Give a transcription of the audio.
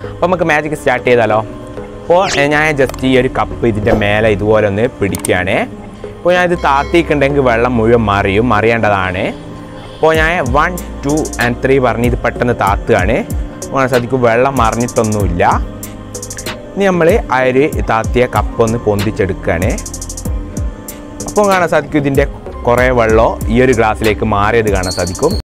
അപ്പോൾ നമുക്ക് magic start ചെയ്താലോ. അപ്പോൾ ഞാൻ ജസ്റ്റ് ഈ ഒരു കപ്പ് ഇതിൻ്റെ മേലെ ഇതുപോലെ ഒന്ന് പിടിക്കുകയാണ്. അപ്പോൾ ഞാൻ ഇത് താത്തിക്കുണ്ടെങ്കിൽ വെള്ളം മുഴുവൻ മറിയേണ്ടതാണ്. അപ്പോൾ ഞാൻ 1 2 and 3 പറഞ്ഞ് ഇത് പെട്ടെന്ന് താത്തുകയാണ്. കാണാൻ സാധിക്കും വെള്ളം മറിഞ്ഞിട്ടൊന്നുമില്ല. ഇനി നമ്മൾ ആ ഒരു താത്തിയ കപ്പൊന്ന് പൊന്തിച്ചെടുക്കുകയാണ്. അപ്പോൾ കാണാൻ സാധിക്കും ഇതിൻ്റെ കുറേ വെള്ളം ഈ ഒരു ഗ്ലാസ്സിലേക്ക് മാറിയത് കാണാൻ സാധിക്കും.